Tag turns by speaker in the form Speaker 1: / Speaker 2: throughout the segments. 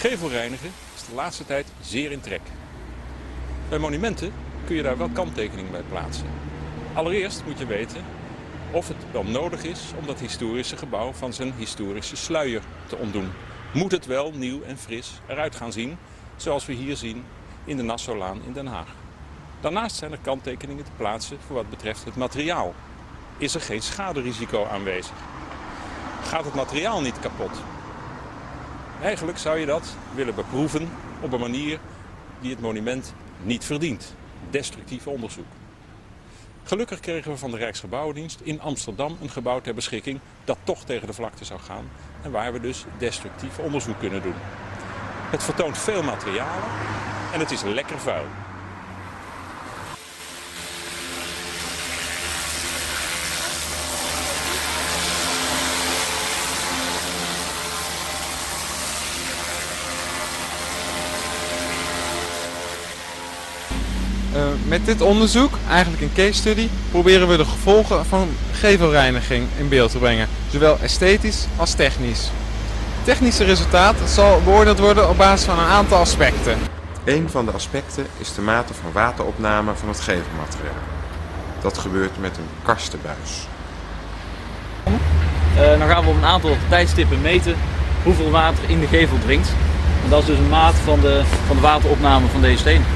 Speaker 1: Gevel reinigen is de laatste tijd zeer in trek. Bij monumenten kun je daar wel kanttekeningen bij plaatsen. Allereerst moet je weten of het wel nodig is om dat historische gebouw van zijn historische sluier te ontdoen. Moet het wel nieuw en fris eruit gaan zien, zoals we hier zien in de Nassaulaan in Den Haag. Daarnaast zijn er kanttekeningen te plaatsen voor wat betreft het materiaal. Is er geen schaderisico aanwezig? Gaat het materiaal niet kapot? Eigenlijk zou je dat willen beproeven op een manier die het monument niet verdient. Destructief onderzoek. Gelukkig kregen we van de Rijksgebouwendienst in Amsterdam een gebouw ter beschikking dat toch tegen de vlakte zou gaan en waar we dus destructief onderzoek kunnen doen. Het vertoont veel materialen en het is lekker vuil.
Speaker 2: Met dit onderzoek, eigenlijk een case study, proberen we de gevolgen van gevelreiniging in beeld te brengen, zowel esthetisch als technisch. Het technische resultaat zal beoordeeld worden op basis van een aantal aspecten.
Speaker 3: Een van de aspecten is de mate van wateropname van het gevelmateriaal. Dat gebeurt met een karstenbuis.
Speaker 4: Dan gaan we op een aantal tijdstippen meten hoeveel water in de gevel dringt. En dat is dus een maat van de wateropname van deze steen.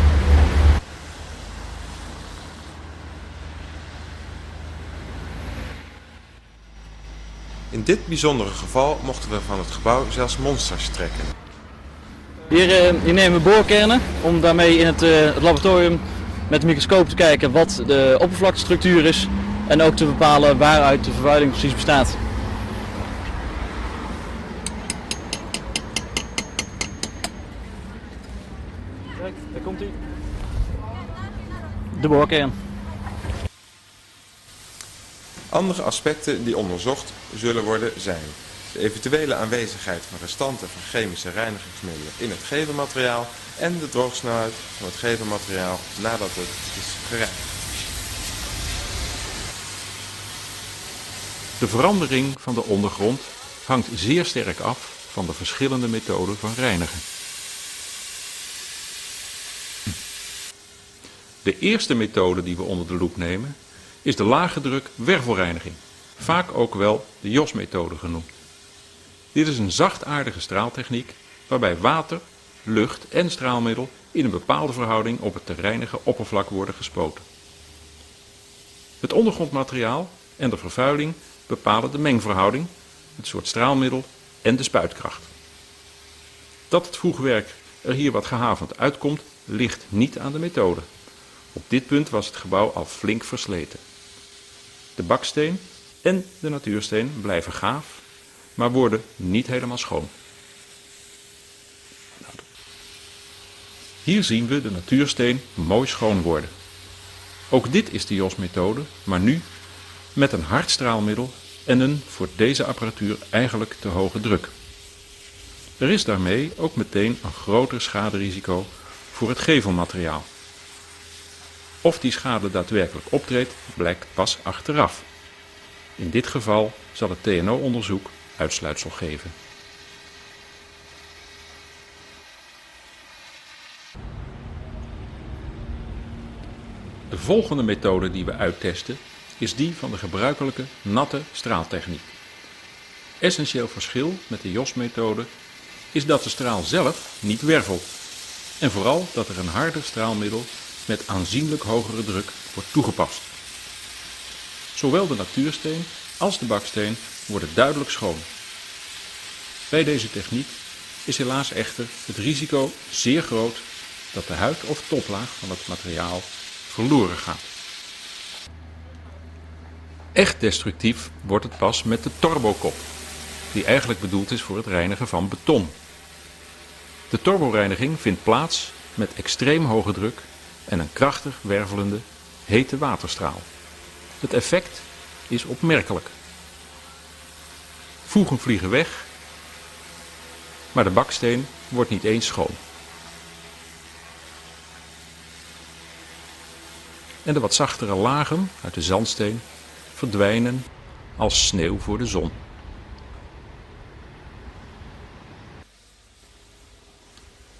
Speaker 3: In dit bijzondere geval mochten we van het gebouw zelfs monsters trekken.
Speaker 4: Hier nemen we boorkernen om daarmee in het laboratorium met de microscoop te kijken wat de oppervlaktestructuur is en ook te bepalen waaruit de vervuiling precies bestaat. Kijk, daar komt hij. De boorkern.
Speaker 3: Andere aspecten die onderzocht zullen worden zijn de eventuele aanwezigheid van restanten van chemische reinigingsmiddelen in het gevelmateriaal en de droogsnelheid van het gevelmateriaal nadat het is gereinigd.
Speaker 1: De verandering van de ondergrond hangt zeer sterk af van de verschillende methoden van reinigen. De eerste methode die we onder de loep nemen is de lage druk wervelreiniging, vaak ook wel de JOS-methode genoemd. Dit is een zachtaardige straaltechniek waarbij water, lucht en straalmiddel in een bepaalde verhouding op het te reinigen oppervlak worden gespoten. Het ondergrondmateriaal en de vervuiling bepalen de mengverhouding, het soort straalmiddel en de spuitkracht. Dat het voegwerk er hier wat gehavend uitkomt, ligt niet aan de methode. Op dit punt was het gebouw al flink versleten. De baksteen en de natuursteen blijven gaaf, maar worden niet helemaal schoon. Hier zien we de natuursteen mooi schoon worden. Ook dit is de JOS-methode, maar nu met een hard straalmiddel en een voor deze apparatuur eigenlijk te hoge druk. Er is daarmee ook meteen een groter schaderisico voor het gevelmateriaal. Of die schade daadwerkelijk optreedt, blijkt pas achteraf. In dit geval zal het TNO-onderzoek uitsluitsel geven. De volgende methode die we uittesten is die van de gebruikelijke natte straaltechniek. Essentieel verschil met de JOS-methode is dat de straal zelf niet wervelt en vooral dat er een harder straalmiddel met aanzienlijk hogere druk wordt toegepast. Zowel de natuursteen als de baksteen worden duidelijk schoon. Bij deze techniek is helaas echter het risico zeer groot dat de huid of toplaag van het materiaal verloren gaat. Echt destructief wordt het pas met de turbokop, die eigenlijk bedoeld is voor het reinigen van beton. De turboreiniging vindt plaats met extreem hoge druk en een krachtig wervelende, hete waterstraal. Het effect is opmerkelijk. Voegen vliegen weg, maar de baksteen wordt niet eens schoon. En de wat zachtere lagen uit de zandsteen verdwijnen als sneeuw voor de zon.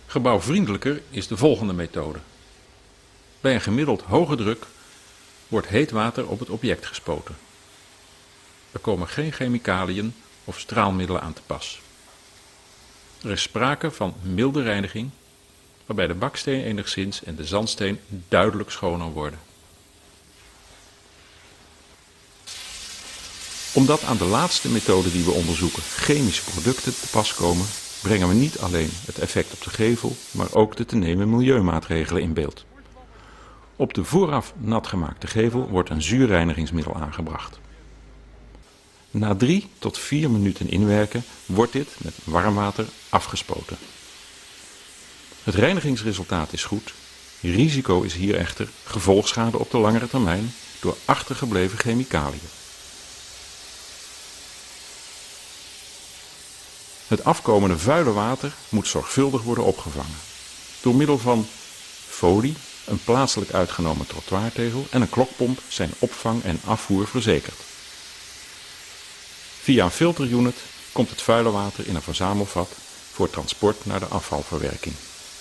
Speaker 1: Gebouwvriendelijker is de volgende methode. Bij een gemiddeld hoge druk wordt heet water op het object gespoten. Er komen geen chemicaliën of straalmiddelen aan te pas. Er is sprake van milde reiniging, waarbij de baksteen enigszins en de zandsteen duidelijk schoner worden. Omdat aan de laatste methode die we onderzoeken chemische producten te pas komen, brengen we niet alleen het effect op de gevel, maar ook de te nemen milieumaatregelen in beeld. Op de vooraf nat gemaakte gevel wordt een zuurreinigingsmiddel aangebracht. Na 3 tot 4 minuten inwerken wordt dit met warm water afgespoten. Het reinigingsresultaat is goed. Risico is hier echter gevolgschade op de langere termijn door achtergebleven chemicaliën. Het afkomende vuile water moet zorgvuldig worden opgevangen. Door middel van folie, een plaatselijk uitgenomen trottoirtegel en een klokpomp zijn opvang en afvoer verzekerd. Via een filterunit komt het vuile water in een verzamelvat voor transport naar de afvalverwerking.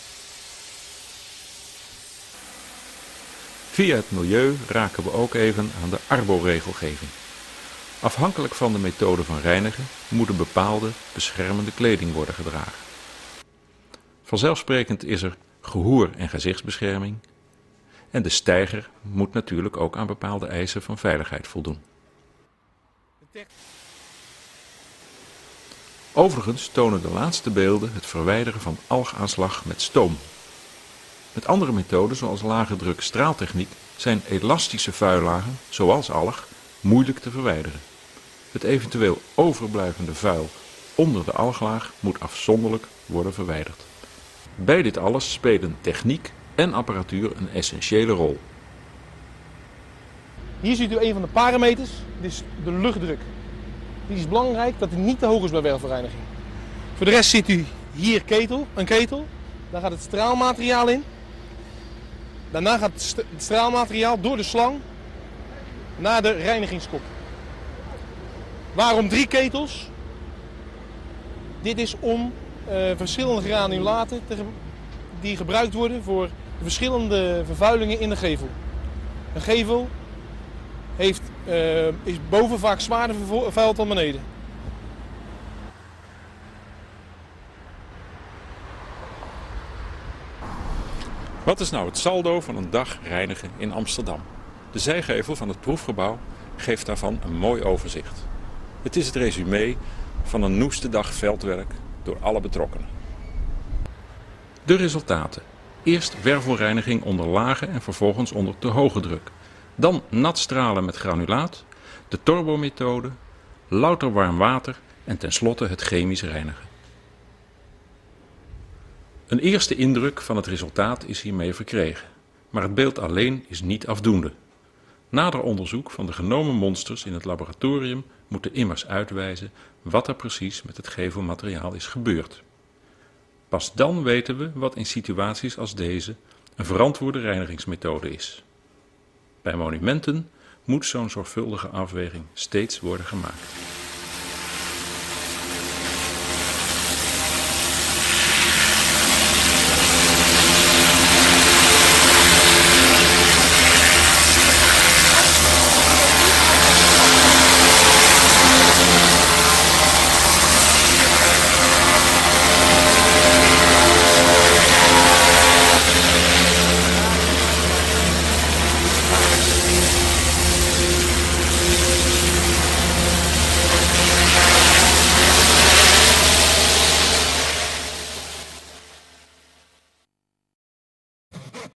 Speaker 1: Via het milieu raken we ook even aan de Arbo-regelgeving. Afhankelijk van de methode van reinigen moet een bepaalde beschermende kleding worden gedragen. Vanzelfsprekend is er gehoor- en gezichtsbescherming en de steiger moet natuurlijk ook aan bepaalde eisen van veiligheid voldoen. Overigens tonen de laatste beelden het verwijderen van algaanslag met stoom. Met andere methoden zoals lage druk straaltechniek zijn elastische vuillagen, zoals alg, moeilijk te verwijderen. Het eventueel overblijvende vuil onder de alglaag moet afzonderlijk worden verwijderd. Bij dit alles spelen techniek en apparatuur een essentiële rol.
Speaker 5: Hier ziet u een van de parameters, dit is de luchtdruk. Die is belangrijk dat die niet te hoog is bij wervelreiniging. Voor de rest ziet u hier een ketel, daar gaat het straalmateriaal in. Daarna gaat het straalmateriaal door de slang naar de reinigingskop. Waarom 3 ketels? Dit is om verschillende granulaten die gebruikt worden voor de verschillende vervuilingen in de gevel. Een gevel is boven vaak zwaarder vervuild dan beneden.
Speaker 1: Wat is nou het saldo van een dag reinigen in Amsterdam? De zijgevel van het proefgebouw geeft daarvan een mooi overzicht. Het is het resumé van een noeste dag veldwerk door alle betrokkenen. De resultaten. Eerst wervelreiniging onder lage en vervolgens onder te hoge druk. Dan nat stralen met granulaat, de Torbo-methode, louter warm water en tenslotte het chemisch reinigen. Een eerste indruk van het resultaat is hiermee verkregen, maar het beeld alleen is niet afdoende. Nader onderzoek van de genomen monsters in het laboratorium moeten immers uitwijzen wat er precies met het gevelmateriaal is gebeurd. Pas dan weten we wat in situaties als deze een verantwoorde reinigingsmethode is. Bij monumenten moet zo'n zorgvuldige afweging steeds worden gemaakt.